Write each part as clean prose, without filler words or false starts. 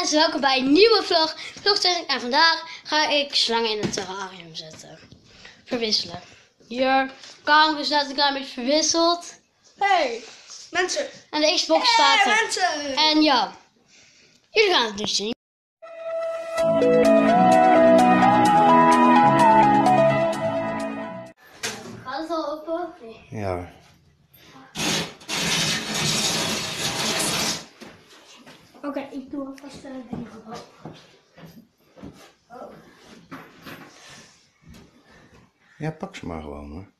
mensen, welkom bij een nieuwe vlog. En vandaag ga ik slangen in het terrarium zetten. Verwisselen. Hier, camera is net een klein beetje verwisseld. Hey, mensen. En de Xbox staat er. Mensen. En ja, jullie gaan het dus zien. Gaat het al open? Nee. Ja. Oké, ik doe alvast de dingen op. Oh. Ja, pak ze maar gewoon hoor.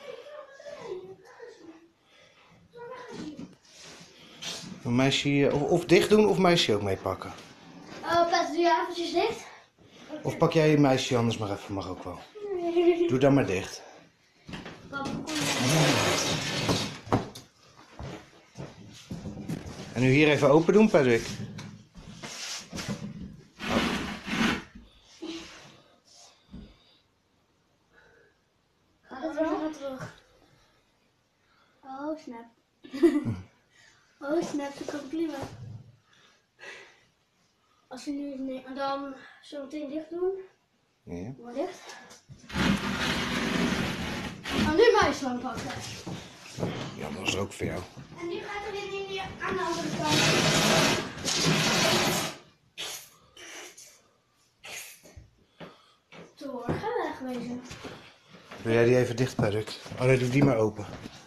Een meisje of dicht doen of meisje ook meepakken. Pet, doe je avondjes dicht? Of pak jij je meisje anders maar even, mag ook wel. Doe dan maar dicht. En nu hier even open doen, Patrick. Gaat het wel? Terug. Oh, snap. Oh, snap, dat kan prima. Als we nu nee, en dan zo meteen dicht doen. Ja. Maar dicht. En nu mijn slang pakken. Ja, dat is ook voor jou. En nu gaat er weer aan de andere kant. Door, ga wegwezen. Doe jij die even dicht, Patrick? Oh nee, doe die maar open.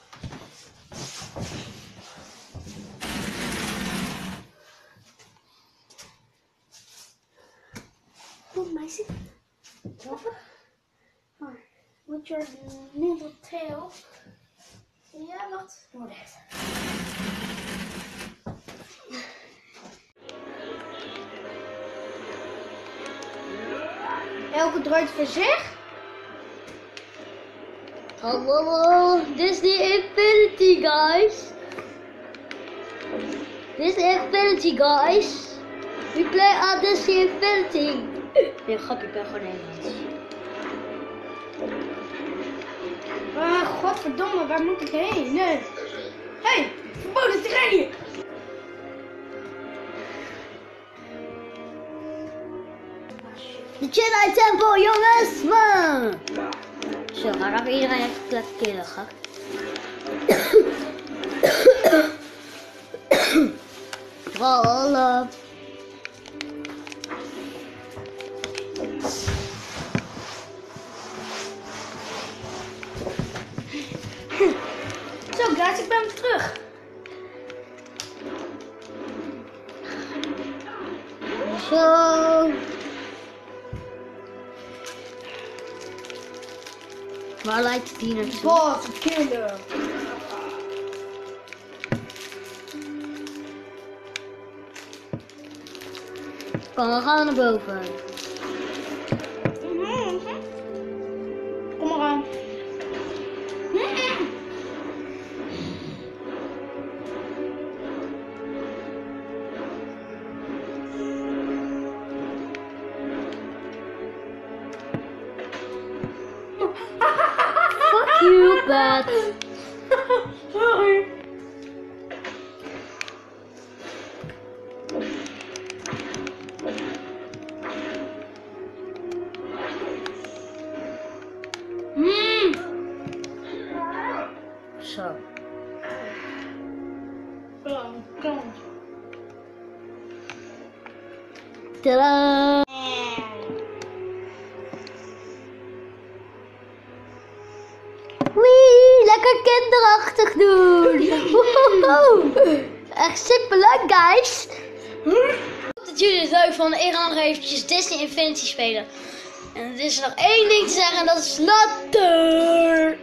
Goed meisje. With your little tail. Ja, wacht. Doe dicht. Elke draait voor zich. Hallo, dit is de Infinity, guys. Dit is de Infinity, guys. We play on this Infinity. Nee, grapje, ik ben gewoon Nederlands. Godverdomme, waar moet ik heen? Nee. Hey, verboden terrein! De Jedi Temple, jongens! Man. Zo, maar dan iedereen even lekker killen, ga. Rollen. Zo guys, ik ben weer terug. Zo. Waar lijkt die naartoe? Boss, killer. Kom, we gaan naar boven. Kom maar aan. Fuck you, Pat. Sorry. Zo. Kom. Tadaa! Wee, lekker kinderachtig doen. Woehoe. Echt superleuk, guys. Ik hoop dat jullie het leuk vonden. Ik ga nog eventjes Disney Infinity spelen. En er is nog één ding te zeggen en dat is later.